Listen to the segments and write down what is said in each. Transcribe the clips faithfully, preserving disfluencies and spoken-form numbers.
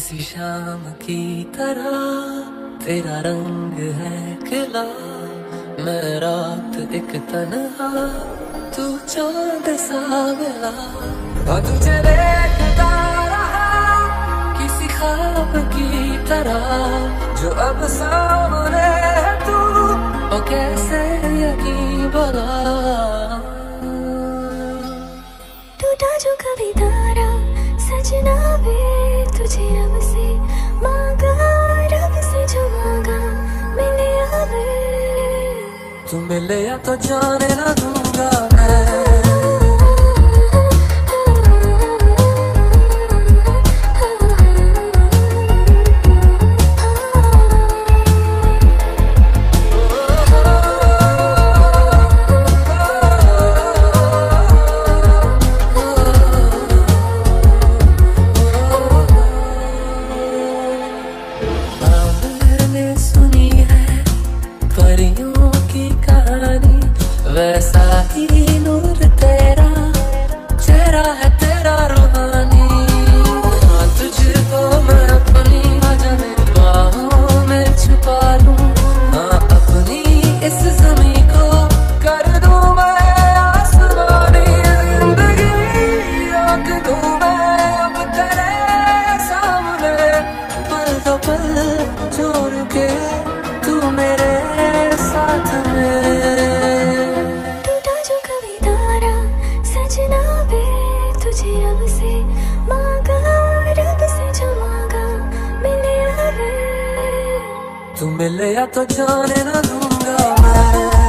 किसी शाम की तरह तेरा रंग है खिला, मैं रात एक तन्हा तू चांद सा मिला। और तुझे देखता रहा किसी ख्वाब की तरह, जो अब सामने है तू और कैसे यकीन भला। टूटा जो कभी तारा सजना वे तुझे अब से मांगा, रब से जो मांगा मिले अब। तू मिले या तो जाने ना दूंगा मैं। परियों की कहानी वैसा ही नूर तेरा, चेहरा है तेरा रूहानी। हाँ तुझको मैं अपनी जाने बाहों में छुपा लूं, हाँ अपनी इस ज़मीं को कर दूं मैं आसमानी। जिंदगी रोक दूं मैं अब तेरे सामने, पल दो पल छोड़ के तू मेरे साथ में। टूटा जो कभी तारा सजना वे तुझे अब से मांगा, रब से जो मांगा मिले अब। तू मिले या तो जाने ना दूंगा मैं।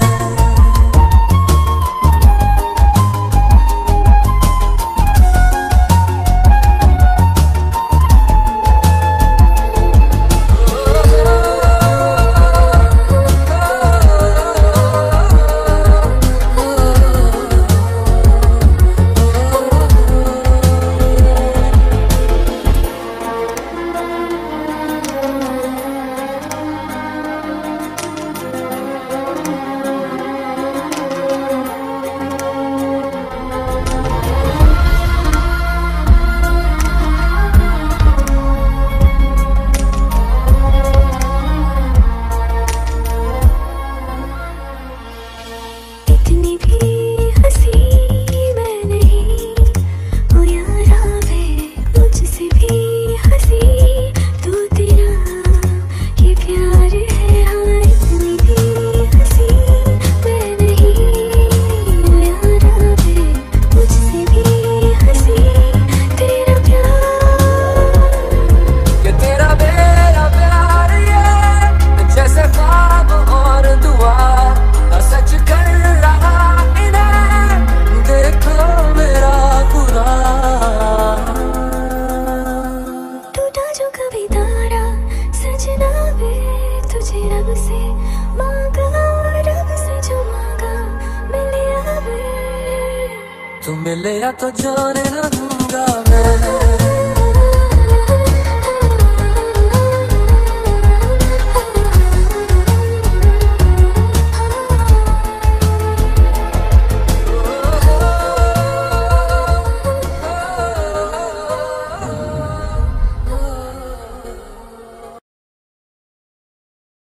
तुझे रब से मांगा, रब से जो मांगा मिले अब। तू मिले या तो जाने ना दूंगा मैं।